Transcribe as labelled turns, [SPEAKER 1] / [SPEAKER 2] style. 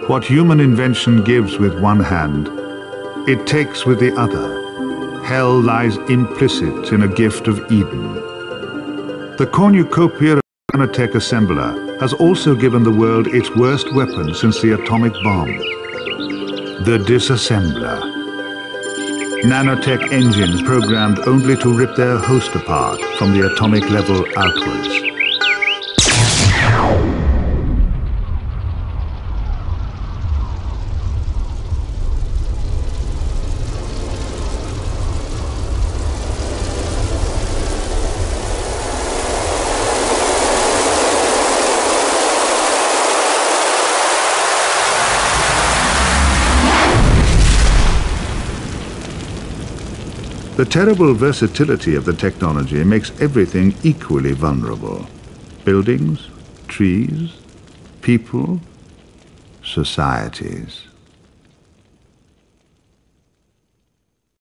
[SPEAKER 1] What human invention gives with one hand, it takes with the other. Hell lies implicit in a gift of Eden. The cornucopiar Nanotech assembler has also given the world its worst weapon since the atomic bomb, the Disassembler. Nanotech engines programmed only to rip their host apart from the atomic level outwards. The terrible versatility of the technology makes everything equally vulnerable. Buildings, trees, people, societies.